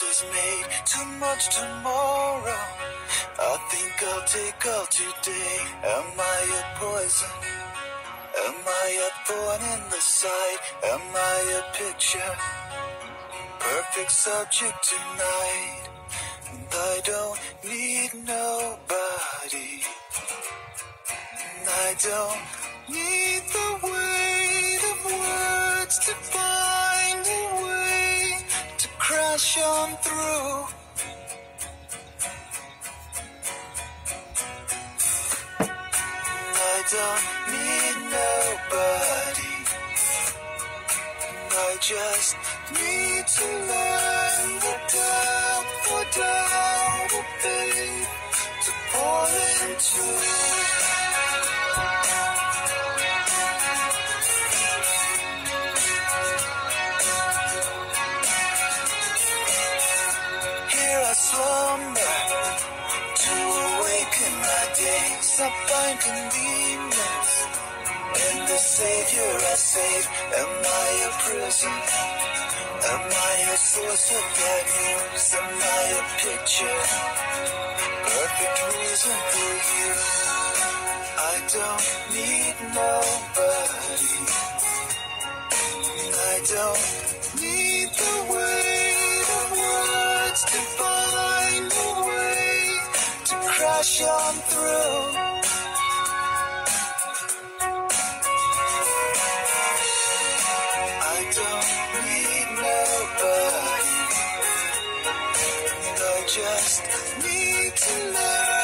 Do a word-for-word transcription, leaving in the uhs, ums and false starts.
is made, too much tomorrow. I think I'll take all today. Am I a poison? Am I a thorn in the side? Am I a picture? Perfect subject tonight. And I don't need nobody. And I don't need the weight of words to find a way to crash on through. And I don't need nobody. And I just need to learn the depth or doubt of faith to pour into. Here I slumber to awaken my days. I find convenience in the Savior I save. Am I a prison? Am I a source of bad news? Am I a picture? Perfect reason for you. I don't need nobody. I don't need the weight of words to find a way to crash on through. I don't need nobody. I just need to learn